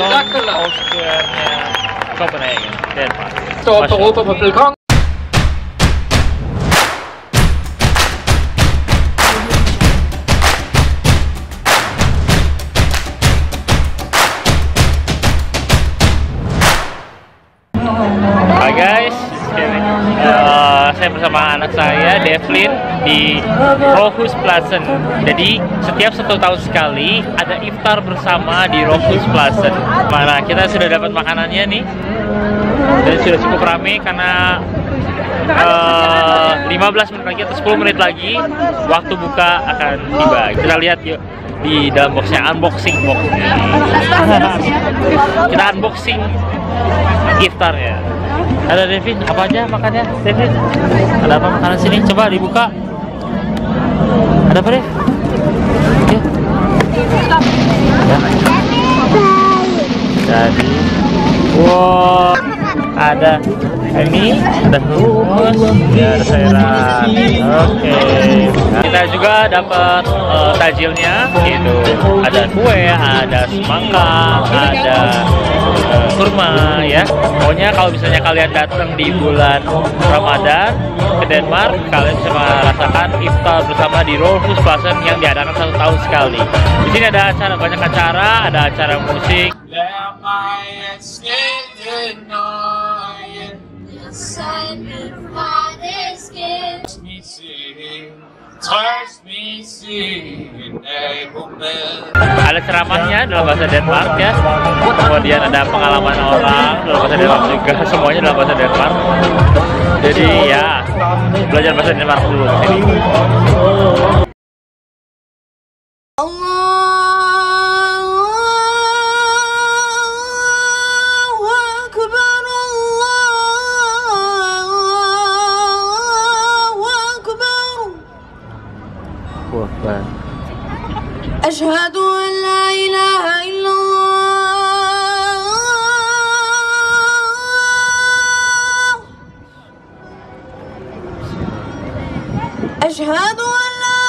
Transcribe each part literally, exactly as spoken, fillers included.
Oscar-nya Copenhagen, Denmark. Står på Europa på balkon. Hai guys, uh, saya bersama anak saya Devlin di Rådhuspladsen. Jadi setiap satu tahun sekali ada iftar bersama di Rådhuspladsen. Mana kita sudah dapat makanannya nih, dan sudah cukup ramai karena uh, lima belas menit lagi atau sepuluh menit lagi waktu buka akan tiba. Kita lihat yuk di dalam boxnya, unboxing box. Kita unboxing iftarnya. Ada Devin, apa aja makannya? Devin, ada apa makanan sini? Coba dibuka. Ada apa, Dev? Oke. Ya. Jadi, wow, ada ini, ada hummus, ya, ada sayuran. Oke. Kita juga dapat uh, tajilnya, itu ada kue, ada semangka, ada uh, kurma, ya. Pokoknya kalau misalnya kalian datang di bulan Ramadan ke Denmark, kalian bisa merasakan iftar bersama di Rådhuspladsen yang diadakan satu tahun sekali. Di sini ada acara, banyak acara, ada acara musik. Ada ceramahnya dalam bahasa Denmark, ya. Kemudian ada pengalaman orang dalam bahasa Denmark juga, semuanya dalam bahasa Denmark. Jadi ya, belajar bahasa Denmark dulu di sini. أشهد أن لا إله إلا الله أشهد أن لا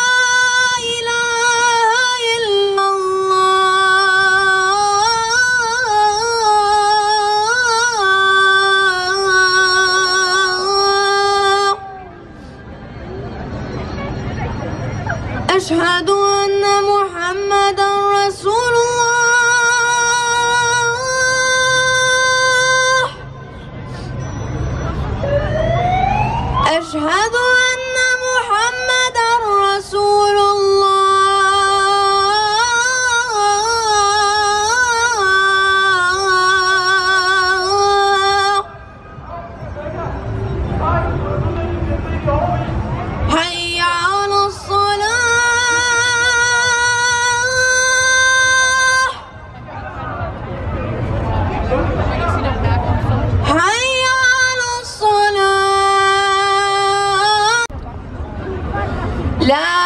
إله إلا الله أشهد أن محمد رسول الله أشهد أن محمد رسول الله حي على الصلاة حي على الصلاة لا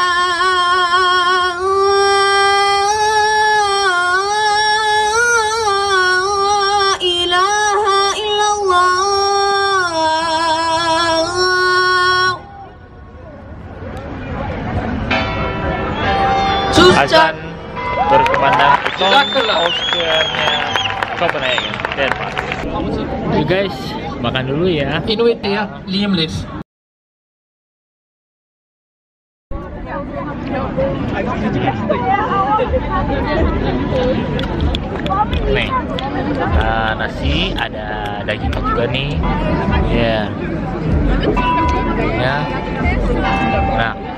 إله إلا الله Azan berkumandang itu Oscar-nya Copenhagen, Denmark. You guys, makan dulu ya. Endnu et der, lige om lidt. Nih, uh, nasi, ada dagingnya juga nih. Ya, yeah. Ya. Nah.